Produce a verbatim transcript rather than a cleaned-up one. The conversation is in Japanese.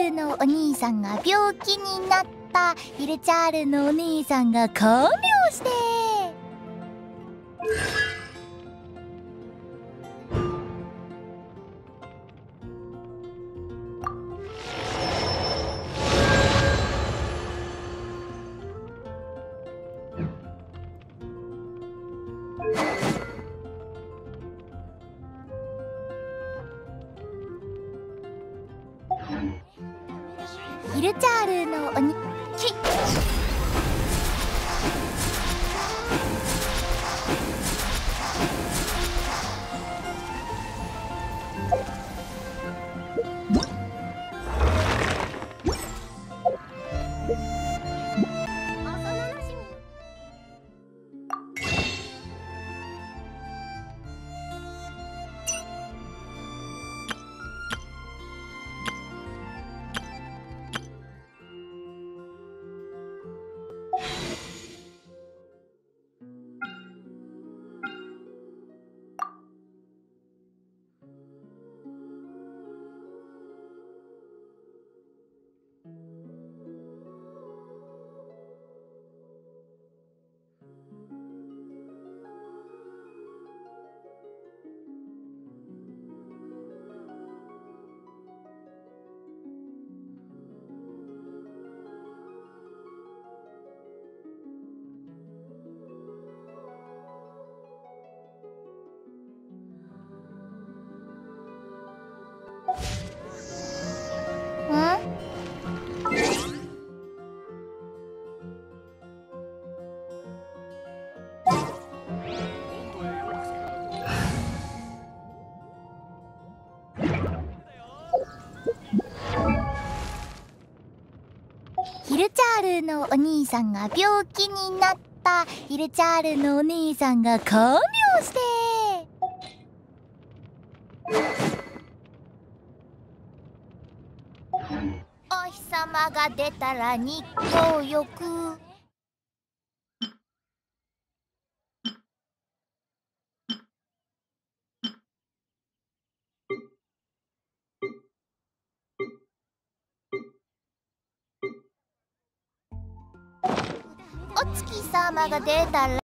ールのお兄さんが病気になった。ヒルチャールのお兄さんが看病して。ヒルチャールのおにきヒルチャールのお兄さんが病気になった。ヒルチャールのお兄さんが看病して。お日様が出たら日光浴。お月様が出たら